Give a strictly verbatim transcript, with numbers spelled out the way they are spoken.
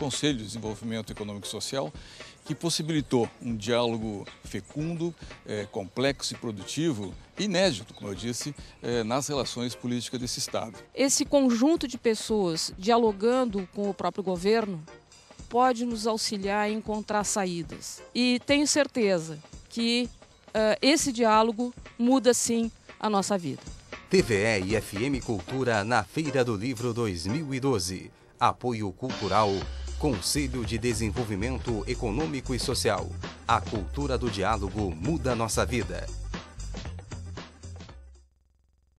Conselho de Desenvolvimento Econômico e Social, que possibilitou um diálogo fecundo, é, complexo e produtivo, inédito, como eu disse, é, nas relações políticas desse Estado. Esse conjunto de pessoas dialogando com o próprio governo pode nos auxiliar a encontrar saídas. E tenho certeza que uh, esse diálogo muda sim a nossa vida. T V E e F M Cultura na Feira do Livro dois mil e doze. Apoio Cultural, Conselho de Desenvolvimento Econômico e Social. A cultura do diálogo muda nossa vida.